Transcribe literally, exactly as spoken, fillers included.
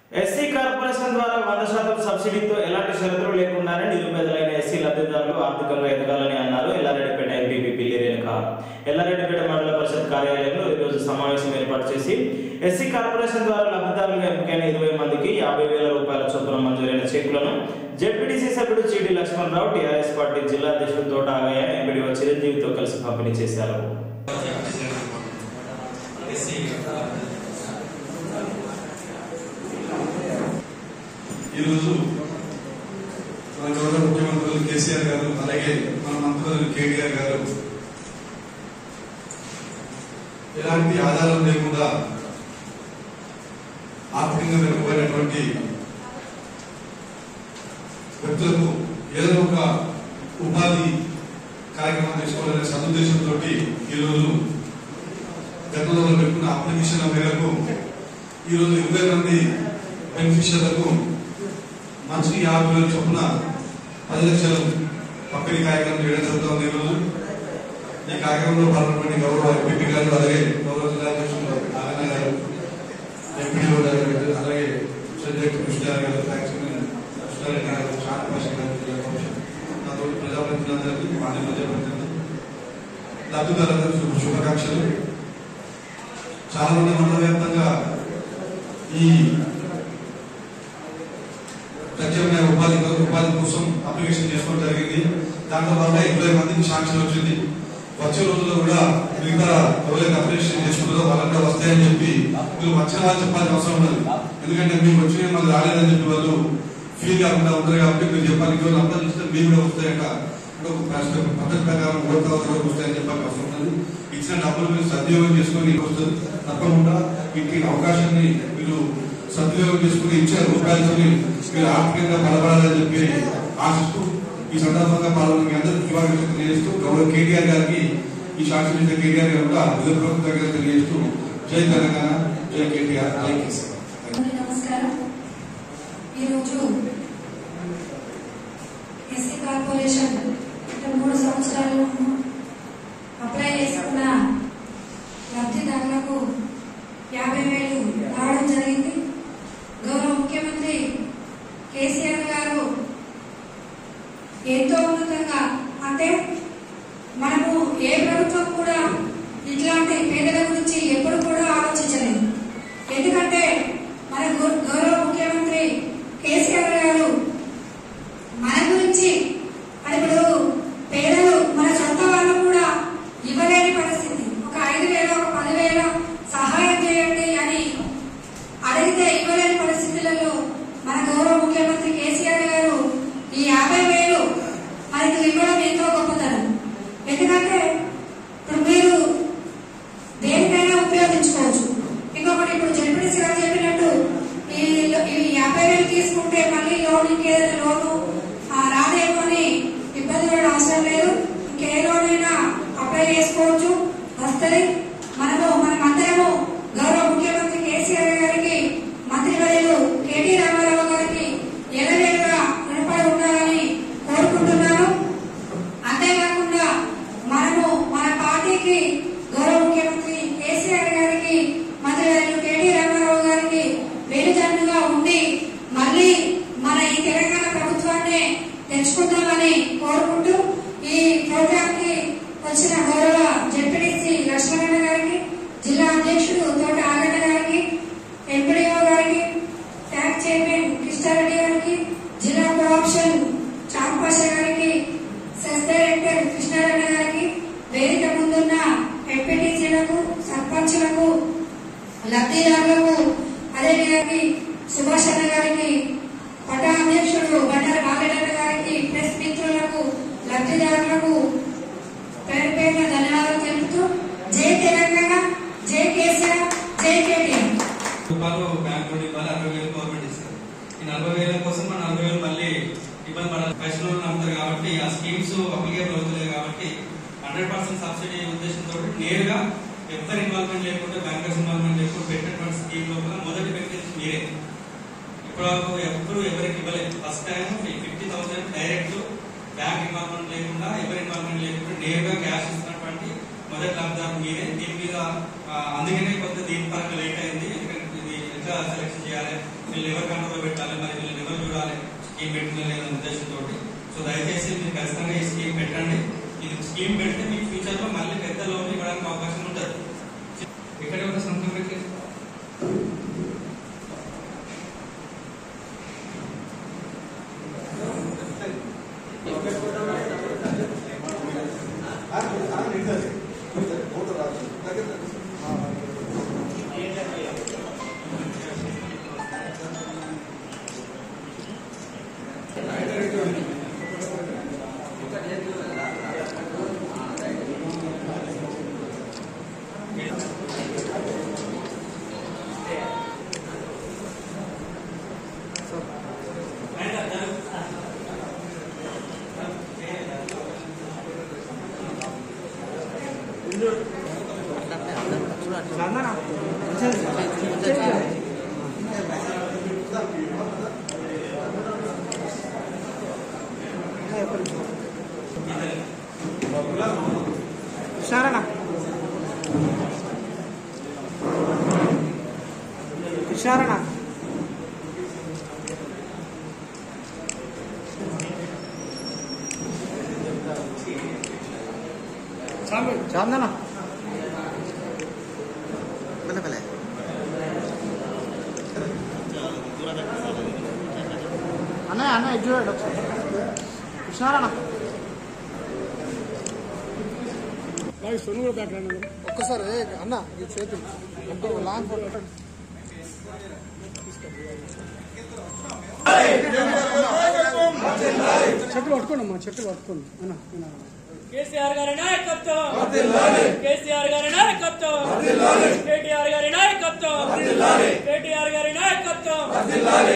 SC corporation ద్వారా వంద శాతం సబ్సిడీతో ఎలాంటి షరతులు లేకుండానే నిరుపేదలైన ఎస్సీ లబ్ధిదారులు ఆర్థికంగా ఎదగాలని అన్నారు ఎల్లారెడ్డిపేట ఎంపీపీ పిల్లి రేణుక. ఎల్లారెడ్డిపేట మండల పరిషత్ కార్యాలయంలో ఈరోజు సమావేశం ఏర్పాటు చేసి ఎస్సీ కార్పొరేషన్ ద్వారా లబ్ధిదారులుగా ఎంపికైన ఇరవై మందికి యాభై వేల రూపాయల చొప్పున మంజూరైన చెక్కులను జెడ్పీటీసీ సభ్యుడు చీటి లక్ష్మణరావు, టీఆర్ఎస్ పార్టీ జిల్లా అధ్యక్షుడు తోట ఆగయ్య, ఎంపీడీఓ చిరంజీవితో కలిసి పంపిణీ చేశారు. ఈరోజు మన గౌరవ ముఖ్యమంత్రులు కేసీఆర్ గారు, అలాగే మన మంత్రులు కేటీఆర్ గారు ఎలాంటి ఆధారం లేకుండా ఆర్థికంగా వెనుకబడినటువంటి వ్యక్తులకు ఏదో ఒక ఉపాధి కార్యక్రమం తీసుకోవాలనే సదుద్దేశంతో ఈరోజు గతంలో పెట్టుకున్న అప్లికేషన్ల మేరకు ఈరోజు ఇరవై మంది బెనిఫిషియర్లకు మంచి యాభై వేల చొప్పున పది లక్షలు పంపిణీ కార్యక్రమం చేయడం జరుగుతుంది. ఈరోజు ఈ కార్యక్రమంలో పాల్గొన్నటువంటి గౌరవ ఎంపీ గారు, అలాగే గౌరవ జిల్లా అధ్యక్షులు నారాయణ గారు, ఎంపీడీఓ గారు, అలాగే సబ్జెక్ట్ కృష్ణ గారు, కృష్ణారెడ్డి గారు, శాంతభాష గారు, నాతో ప్రజాప్రతినిధులందరికీ, మాజీ ప్రజాప్రతినిధులు, లబ్ధిదారులందరికీ శుభాకాంక్షలు. చాలా మంది మండల వ్యాప్తంగా ఈ ప్రత్యేకమైన ఉపాధి ఉపాధి కోసం అప్లికేషన్ చేసుకోవడం జరిగింది. దాంట్లో వల్ల ఇరవై మందికి శాంక్షన్ వచ్చింది. వచ్చే రోజుల్లో కూడా మిగతా ఎవరైతే అప్లికేషన్ చేసుకుంటారో వాళ్ళంతా వస్తాయని చెప్పి మీరు వచ్చిన వాళ్ళు చెప్పాల్సిన అవసరం ఉన్నది. ఎందుకంటే మీకు వచ్చిన మళ్ళీ రాలేదని చెప్పి వాళ్ళు ఫీల్ కాకుండా ఉంటారు కాబట్టి మీరు చెప్పాలి. ఇంకో అంతా చూస్తే మీరు కూడా వస్తాయంట, పద్ధతి ప్రకారం ఓటర్ వరకు వస్తాయని చెప్పాల్సిన అవసరం ఉన్నది. ఇచ్చిన డబ్బులు మీరు సద్వినియోగం చేసుకొని వస్తుంది. తప్పకుండా మీకు అవకాశాన్ని మీరు సద్వినియోగం చేసుకుని ఇచ్చే రూపాయలతో మీరు ఆర్థికంగా బలపడాలని చెప్పి ఆశిస్తూ ఈ సందర్భంగా పాల్గొన్న అందరికీ శుభాకాంక్షలు తెలియజేస్తూ గౌరవ కేటీఆర్ గారికి, ఈ శాసన కేటీఆర్ గారు కూడా హృదయపూర్వకంగా తెలియజేస్తూ జై తెలంగాణ, జై కేటీఆర్, జై కేసీఆర్. నమస్కారం. ఈరోజు ఎస్సీ కార్పొరేషన్ మూడు సంవత్సరాలు అప్లై చేసుకున్న లబ్ధిదారులకు యాభై వేలు రావడం జరిగింది. గౌరవ ముఖ్యమంత్రి కేసీఆర్ గారు ఎంతో ఉన్నతంగా, అంటే మనము ఏ ప్రభుత్వం కూడా ఇట్లాంటి పేదల గురించి ఎప్పుడు కూడా ఆలోచించలేదు. ఎందుకంటే మన గౌరవ ముఖ్యమంత్రి కేసీఆర్ గారు మన గురించి, ఇప్పుడు పేదలు మన సొంత వాళ్ళు కూడా ఇవ్వలేని పరిస్థితి, ఒక ఐదు వేల ఒక పదివేల సహాయం చేయండి అని అడిగితే ఇవ్వలేని పరిస్థితులలో మన గౌరవ ముఖ్యమంత్రి కేసీఆర్ గారు ఈ యాభై వేలు మనకి ఇవ్వడం ఎంతో గొప్పతనం. ఎందుకంటే ఇప్పుడు మీరు దేనికైనా ఉపయోగించుకోవచ్చు. ఇంకొకటి, ఇప్పుడు జడ్పీటీసీ గారు చెప్పినట్టు ఈ యాభై వేలు తీసుకుంటే మళ్ళీ లోన్ ఇంకేదైనా లోను రాదేమో అని ఇబ్బంది పడే అవసరం లేదు. ఇంకే లోన్ అయినా అప్లై చేసుకోవచ్చు, వస్తుంది. మనము మనమందరము గౌరవ ముఖ్యమంత్రి కేసీఆర్ గారికి, మంత్రివర్యులు కేటీ రామారావు గారికి ఎలవేలుగా రుణపడి ఉండాలని కోరుకుంటున్నాను. అంతేకాకుండా మనము మన పార్టీకి గౌరవ ముఖ్యమంత్రి కేసీఆర్ గారికి, మంత్రివర్యులు కేటీ రామారావు గారికి వెలుజన్నుగా ఉండి మళ్ళీ మన ఈ తెలంగాణ ప్రభుత్వాన్ని తెచ్చుకుందామని కోరుకుంటూ ఈ ప్రోగ్రామ్ కి వచ్చిన గౌరవ జెడ్పీటీసీ లక్ష్మణ గారికి, జిల్లా అధ్యక్షుడు తోట ఆగయ్య గారికి, ఎంపీడీఓ గారికి, ట్యాక్స్ చైర్మన్ కృష్ణారెడ్డి గారికి, జిల్లా కోఆప్షన్ చాంపాష గారికి, సెస్ డైరెక్టర్ కృష్ణారెడ్డి గారికి, వేదిక ముందున్న ఎంపీటీసీలకు, సర్పంచ్లకు, లబ్ధిదారులకు, అదేవిధంగా సుభాష్ అన్న గారికి, పట్టణ అధ్యక్షుడు బండారు బాలరెడ్డి గారికి, ప్రెస్ మిత్రులకు, లబ్ధిదారులకు పేరు పేరున ధన్యవాదాలు తెలుపుతూ జై తెలంగాణ, జై కేసీఆర్, జై కేటీఆర్. రూపాయలు బ్యాంక్ నుండి ఇవ్వాలి, అరవై వేలు గవర్నమెంట్ ఇస్తారు. ఈ నలభై వేల కోసం మన నలభై వేలు మళ్ళీ ఇబ్బంది పడాలి. పైసలు నమ్ముతారు కాబట్టి ఆ స్కీమ్స్ అప్లికేబుల్ అవుతలేదు కాబట్టి హండ్రెడ్ పర్సెంట్ సబ్సిడీ ఉద్దేశంతో నేరుగా ఎవరి ఇన్వాల్వ్మెంట్ లేకుండా, బ్యాంకర్స్ ఇన్వాల్వ్మెంట్ లేకుండా పెట్టినటువంటి స్కీమ్ లోపల మొదటి బెనిఫిట్ మీరే. ఇప్పుడు ఎప్పుడు ఎవరికి ఇవ్వలేదు. First time fifty thousand direct bank involvement లేకుండా, ఎవరి ఇన్వాల్వ్మెంట్ లేకుండా నేరుగా క్యాష్ ఇస్తున్నటువంటి మొదటి లబ్ధిదారు మీరే. దీని మీద అందుకనే కొంత దీని పరంగా లేట్ అయింది. ఎందుకంటే ఇది ఎట్లా సెలెక్షన్ చేయాలి, వీళ్ళు ఎవరు కంట్రోల్ పెట్టాలి, మరి వీళ్ళని ఎవరు చూడాలి, స్కీమ్ పెట్టిన లేదనే ఉద్దేశంతో. సో దయచేసి మీరు ఖచ్చితంగా ఈ స్కీమ్ పెట్టండి. ఇది స్కీమ్ పెడితే మీకు ఫ్యూచర్ లో మళ్ళీ పెద్ద లోన్ ఇవ్వడానికి అవకాశం ఉంటుంది. ఇక్కడ ఒక సంతకం పెట్టలేదు. ఇషారణ ఇషారణ చాందన పలే పలే అన్నయ్య అన్నయ్య చూడండి ఒకసారి ఇషారణ సొన్ను కూడా బ్యాక్ రండి ఒక్కసారి అన్న ఈ చేతులు అంటే లాంగ్ ఫోటో చెట్టు పట్టుకోండి అమ్మా చెట్టు పట్టుకోండి అన్న కేసీఆర్ గారి నాయకత్వం, కేసీఆర్ గారి నాయకత్వం, కేటీఆర్ గారి నాయకత్వం, కేటీఆర్ గారి నాయకత్వం.